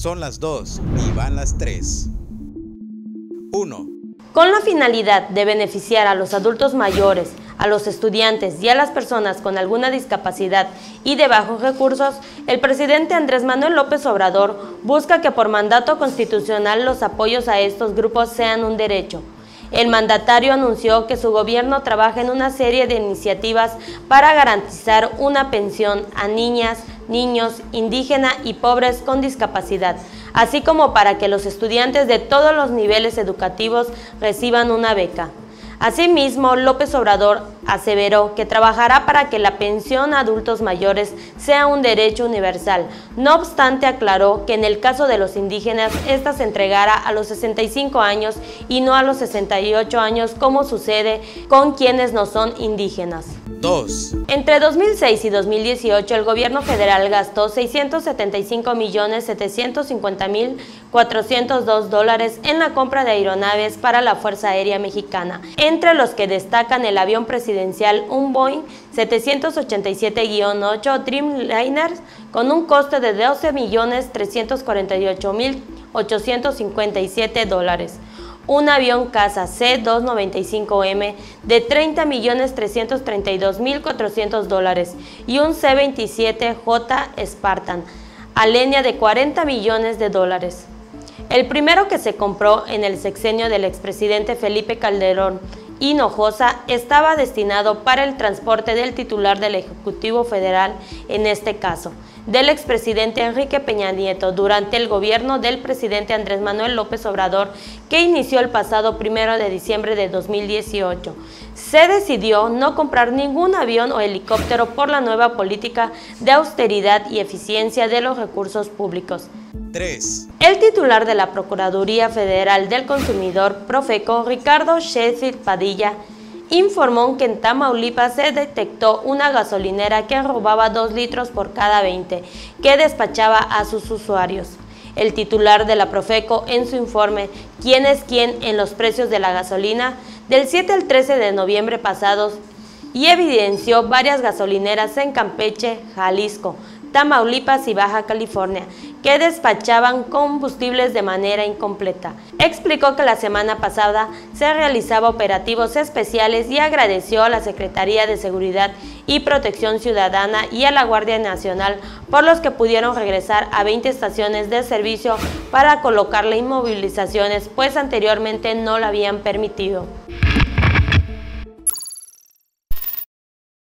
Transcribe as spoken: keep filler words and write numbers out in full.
Son las dos y van las tres. uno. Con la finalidad de beneficiar a los adultos mayores, a los estudiantes y a las personas con alguna discapacidad y de bajos recursos, el presidente Andrés Manuel López Obrador busca que por mandato constitucional los apoyos a estos grupos sean un derecho. El mandatario anunció que su gobierno trabaja en una serie de iniciativas para garantizar una pensión a niñas, niños, indígenas y pobres con discapacidad, así como para que los estudiantes de todos los niveles educativos reciban una beca. Asimismo, López Obrador aseveró que trabajará para que la pensión a adultos mayores sea un derecho universal. No obstante, aclaró que en el caso de los indígenas, esta se entregará a los sesenta y cinco años y no a los sesenta y ocho años, como sucede con quienes no son indígenas. dos. Entre dos mil seis y dos mil dieciocho, el gobierno federal gastó seiscientos setenta y cinco millones setecientos cincuenta mil cuatrocientos dos dólares en la compra de aeronaves para la Fuerza Aérea Mexicana, entre los que destacan el avión presidencial, un Boeing setecientos ochenta y siete guion ocho Dreamliner con un coste de doce millones trescientos cuarenta y ocho mil ochocientos cincuenta y siete dólares. Un avión caza C doscientos noventa y cinco M de treinta millones trescientos treinta y dos mil cuatrocientos dólares y un C veintisiete J Spartan Alenia de cuarenta millones de dólares. El primero, que se compró en el sexenio del expresidente Felipe Calderón Hinojosa, estaba destinado para el transporte del titular del Ejecutivo Federal, en este caso, del expresidente Enrique Peña Nieto, durante el gobierno del presidente Andrés Manuel López Obrador, que inició el pasado primero de diciembre de dos mil dieciocho. Se decidió no comprar ningún avión o helicóptero por la nueva política de austeridad y eficiencia de los recursos públicos. tres. El titular de la Procuraduría Federal del Consumidor, Profeco, Ricardo Sheffield Padilla, informó que en Tamaulipas se detectó una gasolinera que robaba dos litros por cada veinte que despachaba a sus usuarios. El titular de la Profeco, en su informe ¿Quién es quién en los precios de la gasolina?, del siete al trece de noviembre pasados, y evidenció varias gasolineras en Campeche, Jalisco, Tamaulipas y Baja California, que despachaban combustibles de manera incompleta. Explicó que la semana pasada se realizaba operativos especiales y agradeció a la Secretaría de Seguridad y Protección Ciudadana y a la Guardia Nacional por los que pudieron regresar a veinte estaciones de servicio para colocarle inmovilizaciones, pues anteriormente no lo habían permitido.